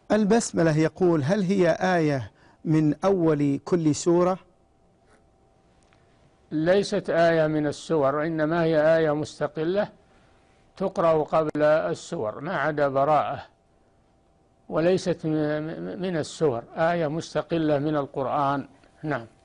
البسملة يقول هل هي آية من أول كل سورة؟ ليست آية من السور، إنما هي آية مستقلة تقرأ قبل السور ما عدا براءة، وليست من السور، آية مستقلة من القرآن. نعم.